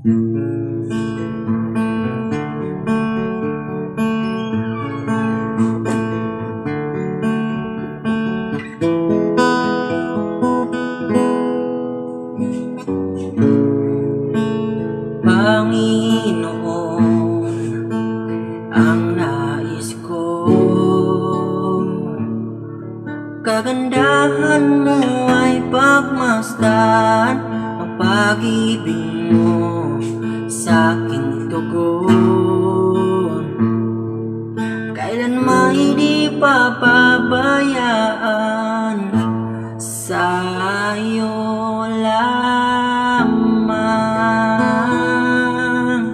Panginoon, ang nais ko, kagandahan mo ay pagmasdan ang pag-ibig mo sa aking tugon. Kailan may di papabayaan, sa'yo lamang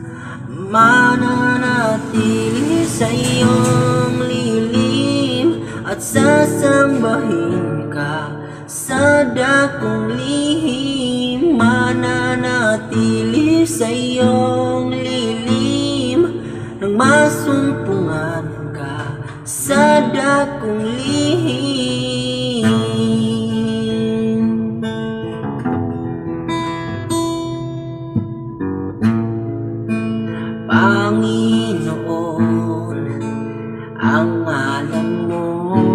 mananatili sa iyong lilim at sasambahin ka sa dakong lihim. Mananatili sa iyong lilim nang masumpungan ka sa dakong lihim. Panginoon, ang ngalan mo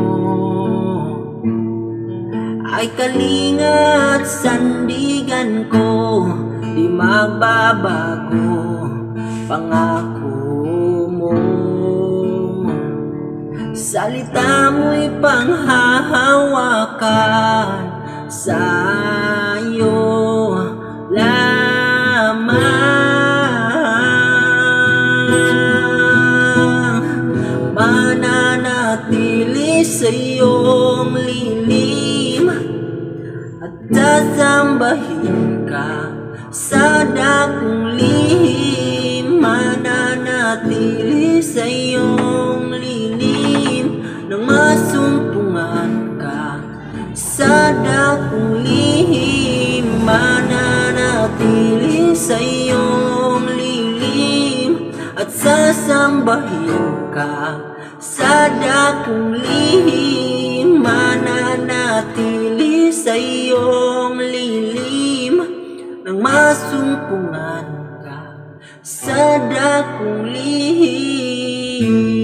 ay kalinga at sandigan ko, di magbabago pangako mo. Salita mo'y panghahawakan, sa'yo lamang mananatili sa iyong lilim at sasambahin ka sa dakong lihim. Mananatili sa iyong lilim nang masumpungan ka sa dakong lihim. Mananatili sa iyong lilim at sasambahin ka sa dakong lihim. Mananatili sa iyong lilim nang masumpungan ka sa dakong lihim.